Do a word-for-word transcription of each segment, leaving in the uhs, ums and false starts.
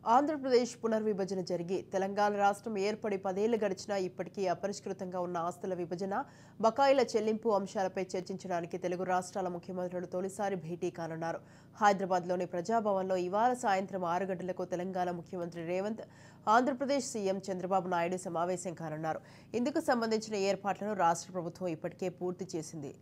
ఆంధ్రప్రదేశ్ పునర్విభజన జరిగి తెలంగాణ రాష్ట్రం ఏర్పడి పదేళ్లు గడిచినా ఇప్పటికీ అపరిష్కృతంగా ఉన్న ఆస్తుల విభజన, బకాయిల చెల్లింపు అంశాలపై చర్చించడానికి తెలుగు రాష్ట్రాల ముఖ్యమంత్రులు తొలిసారి భేటీ కానున్నారు. హైదరాబాద్లోని ప్రజాభవన్లో ఇవాళ సాయంత్రం ఆరు గంటలకు తెలంగాణ ముఖ్యమంత్రి రేవంత్, ఆంధ్రప్రదేశ్ సీఎం చంద్రబాబు నాయుడు సమావేశం కానున్నారు. ఇందుకు సంబంధించిన ఏర్పాట్లను రాష్ట్ర ప్రభుత్వం ఇప్పటికే పూర్తి చేసింది.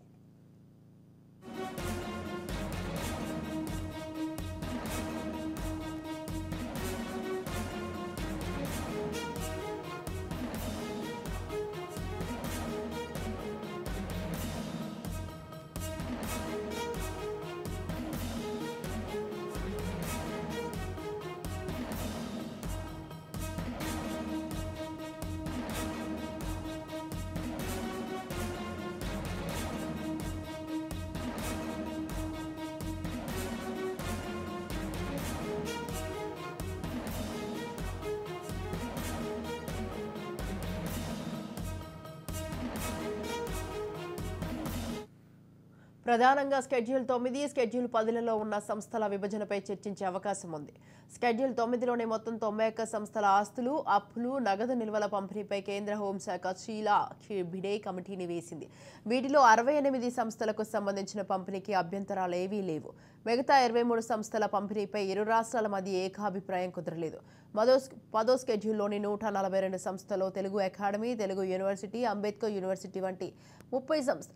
ప్రధానంగా స్కెడ్యూల్ తొమ్మిది, స్కెడ్యూల్ పదిలలో ఉన్న సంస్థల విభజనపై చర్చించే అవకాశం ఉంది. స్కెడ్యూల్ తొమ్మిదిలోని మొత్తం తొంభై ఒక్క సంస్థల ఆస్తులు, అప్పులు, నగదు నిల్వల పంపిణీపై కేంద్ర హోంశాఖ షీలా భిడే కమిటీని వేసింది. వీటిలో అరవై ఎనిమిది సంస్థలకు సంబంధించిన పంపిణీకి అభ్యంతరాలేవీ లేవు. మిగతా ఇరవై మూడు సంస్థల పంపిణీపై ఇరు రాష్ట్రాల మధ్య ఏకాభిప్రాయం కుదరలేదు. పదో పదో స్కెడ్యూల్లోని నూట నలభై రెండు సంస్థలు Telugu Academy, Telugu University, Ambedkar University వంటి ముప్పై సంస్థ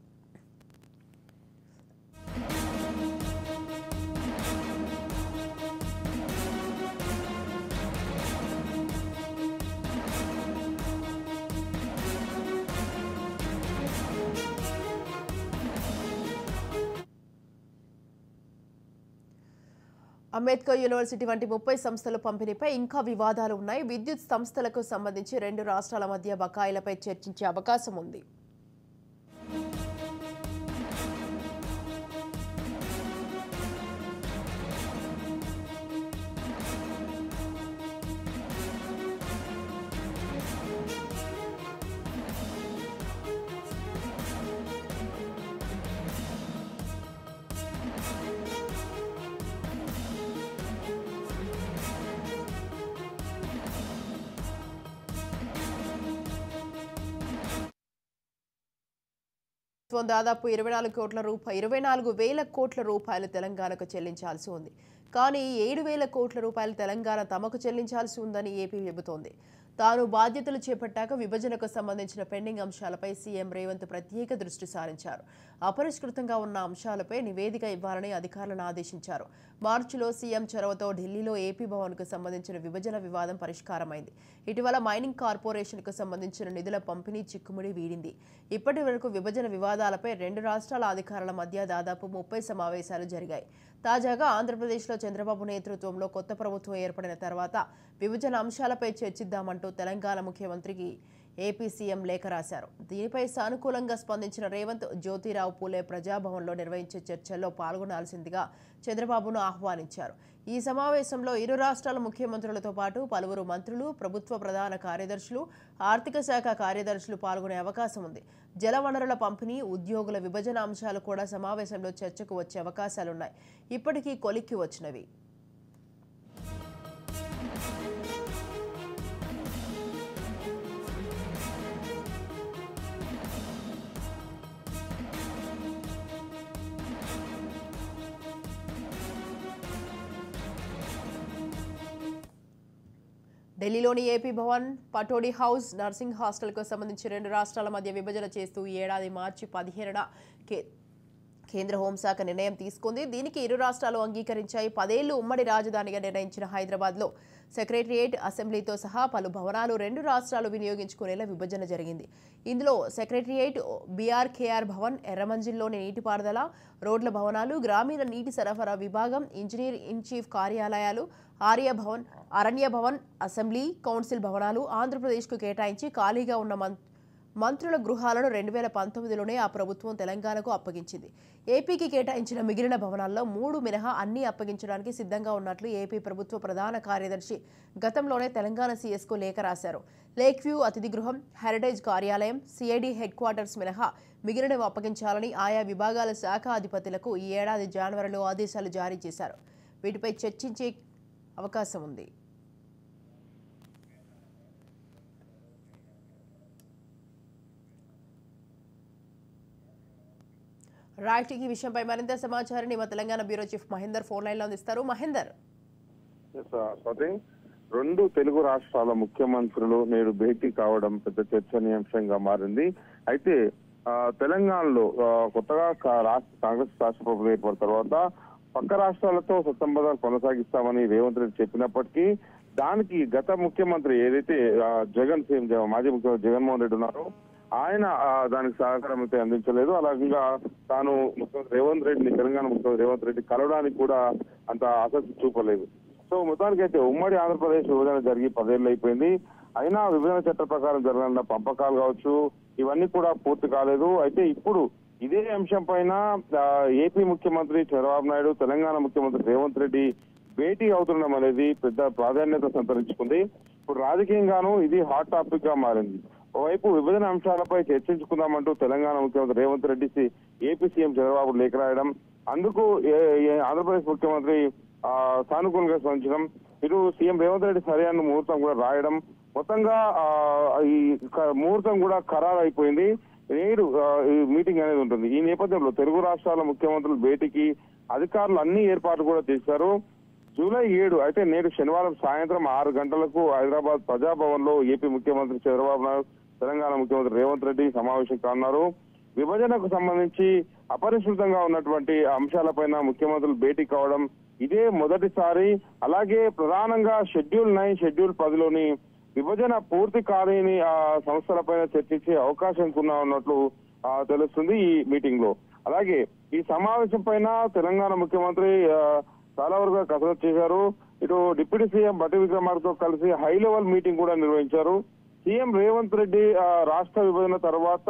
అంబేద్కర్ యూనివర్సిటీ వంటి ముప్పై సంస్థల పంపిణీపై ఇంకా వివాదాలు ఉన్నాయి. విద్యుత్ సంస్థలకు సంబంధించి రెండు రాష్ట్రాల మధ్య బకాయిలపై చర్చించే అవకాశం ఉంది. దాదాపు ఇరవై నాలుగు కోట్ల రూపాయలు ఇరవై నాలుగు వేల కోట్ల రూపాయలు తెలంగాణకు చెల్లించాల్సి ఉంది. కానీ ఏడు వేల కోట్ల రూపాయలు తెలంగాణ తమకు చెల్లించాల్సి ఉందని ఏపీ చెబుతోంది. తాను బాధ్యతలు చేపట్టాక విభజనకు సంబంధించిన పెండింగ్ అంశాలపై సీఎం రేవంత్ ప్రత్యేక దృష్టి సారించారు. అపరిష్కృతంగా ఉన్న అంశాలపై నివేదిక ఇవ్వాలని అధికారులను ఆదేశించారు. మార్చిలో సీఎం చొరవతో ఢిల్లీలో ఏపీ భవన్కు సంబంధించిన విభజన వివాదం పరిష్కారమైంది. ఇటీవల మైనింగ్ కార్పొరేషన్కు సంబంధించిన నిధుల పంపిణీ చిక్కుముడి వీడింది. ఇప్పటి వరకు విభజన వివాదాలపై రెండు రాష్ట్రాల అధికారుల మధ్య దాదాపు ముప్పై సమావేశాలు జరిగాయి. తాజాగా ఆంధ్రప్రదేశ్లో చంద్రబాబు నేతృత్వంలో కొత్త ప్రభుత్వం ఏర్పడిన తర్వాత విభజన అంశాలపై చర్చిద్దామంటూ తెలంగాణ ముఖ్యమంత్రికి ఏపీ సీఎం లేఖ రాశారు. దీనిపై సానుకూలంగా స్పందించిన రేవంత్, జ్యోతిరావు పూలే ప్రజాభవన్లో నిర్వహించే చర్చల్లో పాల్గొనాల్సిందిగా చంద్రబాబును ఆహ్వానించారు. ఈ సమావేశంలో ఇరు రాష్ట్రాల ముఖ్యమంత్రులతో పాటు పలువురు మంత్రులు, ప్రభుత్వ ప్రధాన కార్యదర్శులు, ఆర్థిక శాఖ కార్యదర్శులు పాల్గొనే అవకాశం ఉంది. జలవనరుల పంపిణీ, ఉద్యోగుల విభజన అంశాలు కూడా సమావేశంలో చర్చకు వచ్చే అవకాశాలున్నాయి. ఇప్పటికీ కొలిక్కి వచ్చినవి. ఢిల్లీలోని AP Bhavan, Pataudi House, nursing హాస్టల్కు సంబంధించి రెండు రాష్ట్రాల మధ్య విభజన చేస్తూ ఈ ఏడాది మార్చి పదిహేనున కే కేంద్ర హోంశాఖ నిర్ణయం తీసుకుంది. దీనికి ఇరు రాష్ట్రాలు అంగీకరించాయి. పదేళ్లు ఉమ్మడి రాజధానిగా నిర్ణయించిన హైదరాబాద్లో సెక్రటరియేట్, అసెంబ్లీతో సహా పలు భవనాలు రెండు రాష్ట్రాలు వినియోగించుకునేలా విభజన జరిగింది. ఇందులో సెక్రటరియేట్, బీఆర్కేఆర్ భవన్, ఎర్రమంజిల్లోని నీటిపారుదల, రోడ్ల భవనాలు, గ్రామీణ నీటి సరఫరా విభాగం, ఇంజనీర్ ఇన్ చీఫ్ కార్యాలయాలు, ఆర్య భవన్, అరణ్య భవన్, అసెంబ్లీ, కౌన్సిల్ భవనాలు ఆంధ్రప్రదేశ్కు కేటాయించి ఖాళీగా ఉన్న మంత్రుల గృహాలను రెండు వేల పంతొమ్మిదిలోనే ఆ ప్రభుత్వం తెలంగాణకు అప్పగించింది. ఏపీకి కేటాయించిన మిగిలిన భవనాల్లో మూడు మినహా అన్ని అప్పగించడానికి సిద్ధంగా ఉన్నట్లు ఏపీ ప్రభుత్వ ప్రధాన కార్యదర్శి గతంలోనే తెలంగాణ సీఎస్కు లేఖ రాశారు. లేక్ వ్యూ అతిథి గృహం, హెరిటేజ్ కార్యాలయం, సిఐడి హెడ్ క్వార్టర్స్ మినహా మిగిలినవి అప్పగించాలని ఆయా విభాగాల శాఖ అధిపతులకు ఈ ఏడాది జనవరిలో ఆదేశాలు జారీ చేశారు. వీటిపై చర్చించే అవకాశం ఉంది. రైట్, ఈ విషయంపై మరింత సమాచారాన్ని మా Telangana bureau chief Mahender phone line లో అందిస్తారు. మహేందర్, రెండు తెలుగు రాష్ట్రాల ముఖ్యమంత్రులు నేడు భేటీ కావడం పెద్ద చర్చనీయాంశంగా మారింది. అయితే తెలంగాణలో కొత్తగా రాష్ట్ర కాంగ్రెస్ రాష్ట్ర ప్రభుత్వం ఏర్పడిన తర్వాత పక్క రాష్ట్రాలతో సత్సంబంధాలు కొనసాగిస్తామని రేవంత్ రెడ్డి చెప్పినప్పటికీ దానికి గత ముఖ్యమంత్రి ఏదైతే జగన్ సీఎం మాజీ ముఖ్యమంత్రి జగన్మోహన్ రెడ్డి ఉన్నారో ఆయన దానికి సహకారం అయితే అందించలేదు. అలాగే తాను ముఖ్యమంత్రి రేవంత్ రెడ్డిని తెలంగాణ ముఖ్యమంత్రి రేవంత్ రెడ్డి కలవడానికి కూడా అంత ఆసక్తి చూపలేదు. సో మొత్తానికి అయితే ఉమ్మడి ఆంధ్రప్రదేశ్ విభజన జరిగి పదేళ్ళు అయిపోయింది. అయినా విభజన చట్ట ప్రకారం జరగనున్న పంపకాలు కావచ్చు ఇవన్నీ కూడా పూర్తి కాలేదు. అయితే ఇప్పుడు ఇదే అంశం పైన ఏపీ ముఖ్యమంత్రి చంద్రబాబు నాయుడు తెలంగాణ ముఖ్యమంత్రి రేవంత్ రెడ్డి భేటీ అవుతుండడం అనేది పెద్ద ప్రాధాన్యత సంతరించుకుంది. ఇప్పుడు రాజకీయంగానూ ఇది హాట్ టాపిక్ గా మారింది. ఓవైపు విభజన అంశాలపై చర్చించుకుందామంటూ తెలంగాణ ముఖ్యమంత్రి రేవంత్ రెడ్డి ఏపీ సీఎం చంద్రబాబు లేఖ రాయడం, అందుకు ఆంధ్రప్రదేశ్ ముఖ్యమంత్రి ఆ సానుకూలంగా స్పందించడం, ఇటు సీఎం రేవంత్ రెడ్డి సరైన ముహూర్తం కూడా రాయడం, మొత్తంగా ఈ ముహూర్తం కూడా ఖరారు అయిపోయింది. నేడు ఈ మీటింగ్ అనేది ఉంటుంది. ఈ నేపథ్యంలో తెలుగు రాష్ట్రాల ముఖ్యమంత్రుల భేటీకి అధికారులు అన్ని ఏర్పాట్లు కూడా చేశారు. జూలై ఏడు అయితే నేడు శనివారం సాయంత్రం ఆరు గంటలకు హైదరాబాద్ ప్రజాభవన్ లో ఏపీ ముఖ్యమంత్రి చంద్రబాబు నాయుడు తెలంగాణ ముఖ్యమంత్రి రేవంత్ రెడ్డి సమావేశం కానున్నారు. విభజనకు సంబంధించి అపరిష్కృతంగా ఉన్నటువంటి అంశాలపైన ముఖ్యమంత్రులు భేటీ కావడం ఇదే మొదటిసారి. అలాగే ప్రధానంగా షెడ్యూల్ నైన్ షెడ్యూల్ పదిలోని విభజన పూర్తి కాలేని ఆ సంస్థలపైన చర్చించే అవకాశం కూడా ఉన్నట్లు తెలుస్తుంది ఈ మీటింగ్ లో. అలాగే ఈ సమావేశం పైన తెలంగాణ ముఖ్యమంత్రి చాలా వరకు కసరత్తు చేశారు. ఇటు డిప్యూటీ సీఎం బట్టి విక్రమార్కతో కలిసి హై లెవెల్ మీటింగ్ కూడా నిర్వహించారు. సీఎం రేవంత్ రెడ్డి రాష్ట్ర విభజన తర్వాత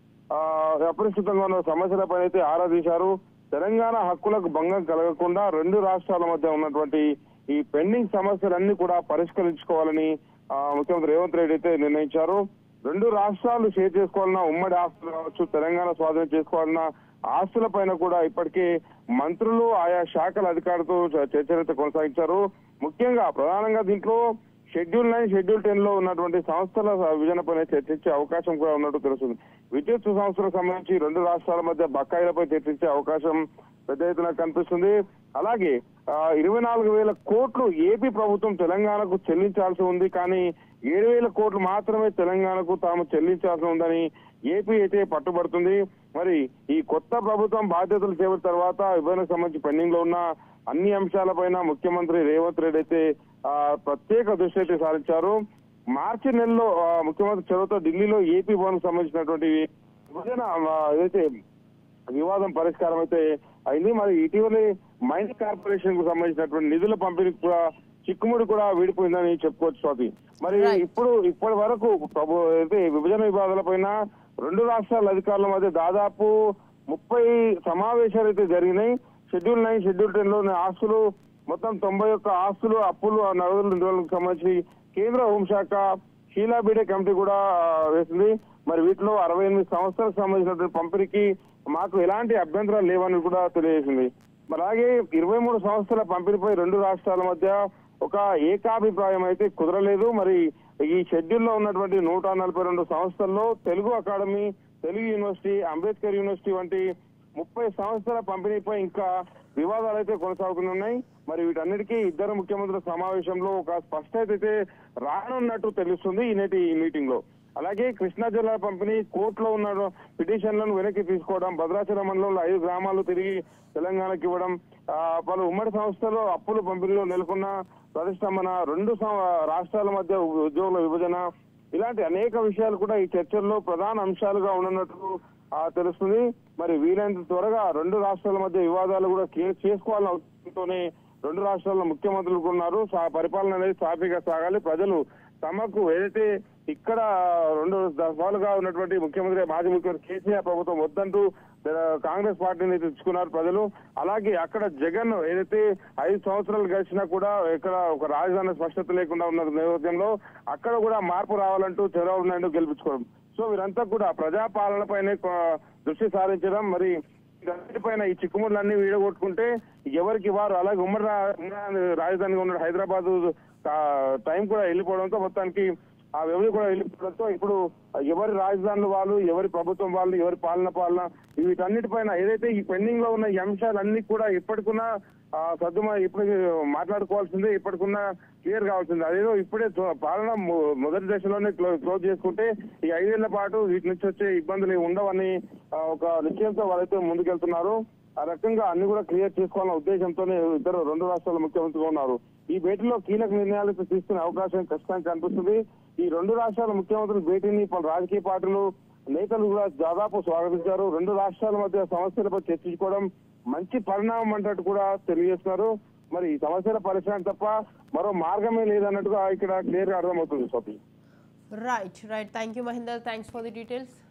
అపరిష్కృతంగా ఉన్న సమస్యలపై అయితే ఆరా తీశారు. తెలంగాణ హక్కులకు భంగం కలగకుండా రెండు రాష్ట్రాల మధ్య ఉన్నటువంటి ఈ పెండింగ్ సమస్యలన్నీ కూడా పరిష్కరించుకోవాలని ముఖ్యమంత్రి రేవంత్ రెడ్డి అయితే నిర్ణయించారు. రెండు రాష్ట్రాలు షేర్ చేసుకోవాలన్నా ఉమ్మడి ఆస్తులు కావచ్చు, తెలంగాణ స్వాధీనం చేసుకోవాలన్న ఆస్తుల పైన కూడా ఇప్పటికే మంత్రులు ఆయా శాఖల అధికారులతో చర్చలైతే కొనసాగించారు. ముఖ్యంగా ప్రధానంగా దీంట్లో షెడ్యూల్ నైన్ షెడ్యూల్ టెన్ లో ఉన్నటువంటి సంస్థల విభజన పైన చర్చించే అవకాశం కూడా ఉన్నట్టు తెలుస్తుంది. విద్యుత్ సంస్థలకు సంబంధించి రెండు రాష్ట్రాల మధ్య బకాయిలపై చర్చించే అవకాశం పెద్ద ఎత్తున కనిపిస్తుంది. అలాగే ఇరవై నాలుగు వేల కోట్లు ఏపీ ప్రభుత్వం తెలంగాణకు చెల్లించాల్సి ఉంది. కానీ ఏడు వేల కోట్లు మాత్రమే తెలంగాణకు తాము చెల్లించాల్సి ఉందని ఏపీ అయితే పట్టుబడుతుంది. మరి ఈ కొత్త ప్రభుత్వం బాధ్యతలు చేపట్టిన తర్వాత విభజనకు సంబంధించి పెండింగ్ లో ఉన్న అన్ని అంశాలపైన ముఖ్యమంత్రి రేవంత్ రెడ్డి అయితే ఆ ప్రత్యేక దృష్టి అయితే సారించారు. మార్చి నెలలో ముఖ్యమంత్రి చొరవతో ఢిల్లీలో ఏపీ భవన్ సంబంధించినటువంటి విభజన ఏదైతే వివాదం పరిష్కారం అయితే అయింది. మరి ఇటీవలే మైన్స్ కార్పొరేషన్ కు సంబంధించినటువంటి నిధుల పంపిణీ కూడా చిక్కుముడి కూడా వీడిపోయిందని చెప్పుకోవచ్చు స్వాతి. మరి ఇప్పుడు ఇప్పటి వరకు అయితే విభజన వివాదాల పైన రెండు రాష్ట్రాల అధికారుల మధ్య దాదాపు ముప్పై సమావేశాలు అయితే జరిగినాయి. షెడ్యూల్ నైన్ షెడ్యూల్ టెన్ లో ఆస్తులు మొత్తం తొంభై ఒక్క ఆస్తులు అప్పులు నగదుల నిల్వలకు సంబంధించి కేంద్ర హోంశాఖ షీలా బీడే కమిటీ కూడా వేసింది. మరి వీటిలో అరవై ఎనిమిది సంవత్సరాలకు సంబంధించినటువంటి పంపిణీకి మాకు ఎలాంటి అభ్యంతరాలు లేవని కూడా తెలియజేసింది. అలాగే ఇరవై మూడు సంవత్సరాల పంపిణీపై రెండు రాష్ట్రాల మధ్య ఒక ఏకాభిప్రాయం అయితే కుదరలేదు. మరి ఈ షెడ్యూల్ లో ఉన్నటువంటి నూట నలభై రెండు సంస్థల్లో Telugu Academy, Telugu University, Ambedkar University వంటి ముప్పై సంవత్సరాల పంపిణీపై ఇంకా వివాదాలు అయితే కొనసాగుతున్నాయి. మరి వీటన్నిటికీ ఇద్దరు ముఖ్యమంత్రుల సమావేశంలో ఒక స్పష్టత అయితే రానున్నట్టు తెలుస్తుంది ఈ నేటి ఈ మీటింగ్ లో. అలాగే కృష్ణా జిల్లా పంపిణీ, కోర్టులో ఉన్న పిటిషన్లను వెనక్కి తీసుకోవడం, భద్రాచలం మండలంలో ఐదు గ్రామాలు తిరిగి తెలంగాణకి ఇవ్వడం, పలు ఉమ్మడి సంస్థలు అప్పుల పంపిణీలో నెలకొన్న ప్రతిష్టంభన, రెండు రాష్ట్రాల మధ్య ఉద్యోగుల విభజన, ఇలాంటి అనేక విషయాలు కూడా ఈ చర్చల్లో ప్రధాన అంశాలుగా ఉండనున్నట్టు తెలుస్తుంది. మరి వీలైనంత త్వరగా రెండు రాష్ట్రాల మధ్య వివాదాలు కూడా క్లియర్ చేసుకోవాలని అవసరంతోనే రెండు రాష్ట్రాల ముఖ్యమంత్రులు ఉన్నారు. పరిపాలన అనేది సాఫీగా సాగాలి. ప్రజలు తమకు ఏదైతే ఇక్కడ రెండు దఫాలుగా ఉన్నటువంటి ముఖ్యమంత్రి మాజీ ముఖ్యమంత్రి కేసీఆర్ ప్రభుత్వం వద్దంటూ కాంగ్రెస్ పార్టీని తెచ్చుకున్నారు ప్రజలు. అలాగే అక్కడ జగన్ ఏదైతే ఐదు సంవత్సరాలు గడిచినా కూడా ఇక్కడ ఒక రాజధాని స్పష్టత లేకుండా ఉన్న నేపథ్యంలో అక్కడ కూడా మార్పు రావాలంటూ చంద్రబాబు నాయుడు గెలిపించుకోవడం. సో వీరంతా కూడా ప్రజాపాలనపైనే దృష్టి సారించడం, మరి వీటన్నిటిపైన ఈ చిక్కుముళ్ళన్నీ వీడగొట్టుకుంటే ఎవరికి వారు అలాగే ఉమ్మడి రాజధానిగా ఉన్న హైదరాబాద్ టైం కూడా వెళ్ళిపోవడంతో మొత్తానికి ఆ వ్యవధి కూడా వెళ్ళిపోవడంతో ఇప్పుడు ఎవరి రాజధానులు వాళ్ళు, ఎవరి ప్రభుత్వం వాళ్ళు, ఎవరి పాలన పాలన వీటన్నిటిపైన ఏదైతే ఈ పెండింగ్ లో ఉన్న ఈ అంశాలన్నీ కూడా ఇప్పటికున్నా ఆ సద్దుమ ఇప్పుడు మాట్లాడుకోవాల్సిందే, ఇప్పటికున్నా క్లియర్ కావాల్సిందే. అదేదో ఇప్పుడే పాలన మొదటి దశలోనే క్లోజ్ చేసుకుంటే ఈ ఐదేళ్ల పాటు వీటి నుంచి వచ్చే ఇబ్బందులు ఉండవని ఒక నిశ్చయంతో వాళ్ళైతే ముందుకెళ్తున్నారు. ఆ రకంగా అన్ని కూడా క్లియర్ చేసుకోవాలన్న ఉద్దేశంతోనే ఇద్దరు రెండు రాష్ట్రాల ముఖ్యమంత్రులు ఉన్నారు. ఈ భేటీలో కీలక నిర్ణయాలు తీసుకునే అవకాశం ఖచ్చితంగా కనిపిస్తుంది. ఈ రెండు రాష్ట్రాల ముఖ్యమంత్రుల భేటీని పలు రాజకీయ పార్టీలు నేతలు కూడా దాదాపు స్వాగతించారు. రెండు రాష్ట్రాల మధ్య సమస్యలపై చర్చించుకోవడం మంచి పరిణామం అంటట్టు కూడా తెలియజేస్తున్నారు. మరి ఈ సమస్యల పరిష్కారం తప్ప మరో మార్గమే లేదన్నట్టుగా ఇక్కడ క్లియర్ గా అర్థమవుతుంది. Swathi right right thank you Mahender, thanks for the details.